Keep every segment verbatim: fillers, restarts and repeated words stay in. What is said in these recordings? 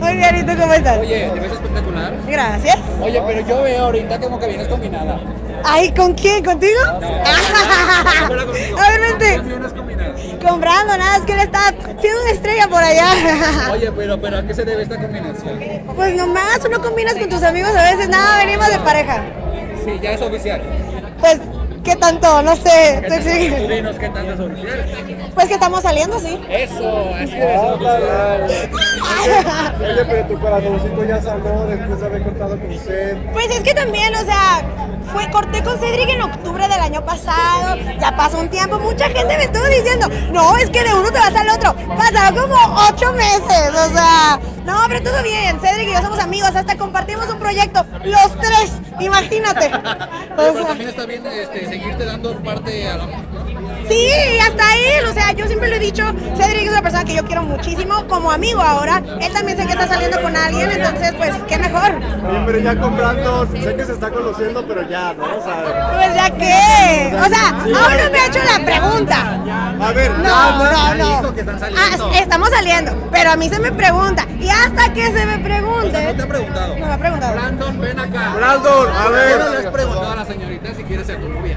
Muy bien, ¿y tú cómo estás? Oye, te ves espectacular. Gracias. Oye, pero yo veo ahorita como que vienes combinada. Ay, ¿con quién? ¿Contigo? No, fuera conmigo. A ver, vente. ¿Con quién vienes combinada? Comprando, nada, es que él está siendo una estrella por allá. Oye, pero, pero ¿a qué se debe esta combinación? Pues nomás, uno combinas con tus amigos a veces, nada, venimos de pareja. Sí, ya es oficial. Pues, ¿qué tanto? No sé. ¿Qué tú tanto? exige. Tú dinos qué tanto es oficial. Pues que estamos saliendo, sí. Eso, así debe ser oficial. Oye, pero tu corazoncito ya sanó después de haber cortado con usted. Pues es que también, o sea, fue, corté con Cedric en octubre del año pasado, ya pasó un tiempo, mucha gente me estuvo diciendo, no, es que de uno te vas al otro, pasaron como ocho meses, o sea, no, pero todo bien, Cedric y yo somos amigos, hasta compartimos un proyecto, los tres, imagínate. Oye, O pero sea, también está bien este, seguirte dando parte al amor, ¿no? sí, hasta él, o sea, yo siempre lo he dicho, Cedric es una persona que yo quiero muchísimo, como amigo ahora, él también sé que está saliendo con alguien, entonces, pues, qué mejor. Bien, pero ya comprando, sé que se está conociendo, pero ya, ¿no? O sea, Pues ya qué, o sea, aún no me ha hecho la pregunta. a ver, No, ya, no, ya no. dijo que están saliendo. Ah, estamos saliendo, pero a mí se me pregunta. Y hasta que se me O sea, pregunte. no te ha preguntado. No me ha preguntado. Brandon, ven acá. Brandon, a ¿Por qué ver. no le has preguntado a la señorita si quiere ser tu novia?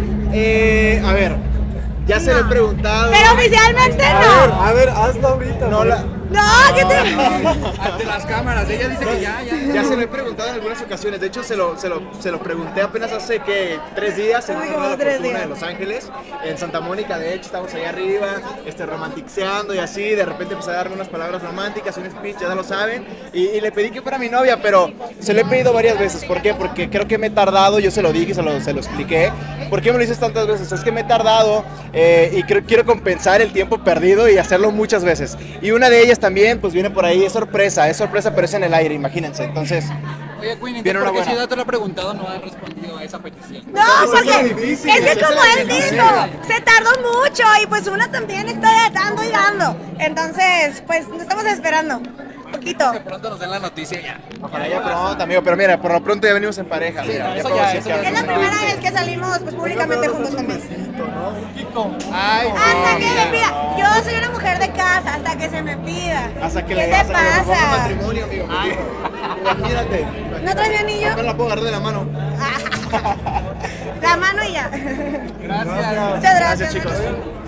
Eh, a ver, ya se le he preguntado. Pero oficialmente A ver, no. a ver, hazlo ahorita. No, la, No, ¿qué te.? Ante las cámaras, ella dice que ya, ya. ya se lo he preguntado en algunas ocasiones. De hecho, se lo, se lo, se lo pregunté apenas hace que tres días en Uy, un como torneo de tres fortuna días. de Los Ángeles, en Santa Mónica. De hecho, estábamos allá arriba, este, romanticeando y así. De repente empecé a darme unas palabras románticas, un speech, ya lo saben. Y, y le pedí que fuera mi novia, pero se lo he pedido varias veces. ¿Por qué? Porque creo que me he tardado. Yo se lo dije, se lo, se lo expliqué. ¿Por qué me lo dices tantas veces? Es que me he tardado eh, y creo, quiero compensar el tiempo perdido y hacerlo muchas veces. Y una de ellas también, pues viene por ahí, es sorpresa, es sorpresa, pero es en el aire, imagínense. Entonces, Oye, Queen, Viene ¿por una qué buena. si ya te lo he preguntado no has respondido a esa petición? No, Eso es porque lo difícil, es que eso es como lo él difícil. dijo, se tardó mucho y pues uno también está dando y dando. Entonces, pues nos estamos esperando. Un poquito. Que pronto nos den la noticia ya. ojalá ya pronto, amigo, pero mira, por lo pronto ya venimos en pareja. Sí, mira, no, eso puedo ya, decir eso que ya. Es la andamos primera bien. vez que salimos pues públicamente juntos también. Ay, Hasta no, que me mira. pida. Yo soy una mujer de casa, hasta que se me pida. Hasta que ¿Qué le te hasta que le proponga pasa? matrimonio, amigo. Imagínate. ¿No traes mi anillo? No la puedo agarrar de la mano. La mano y ya. Gracias. Muchas gracias. Gracias, chicos.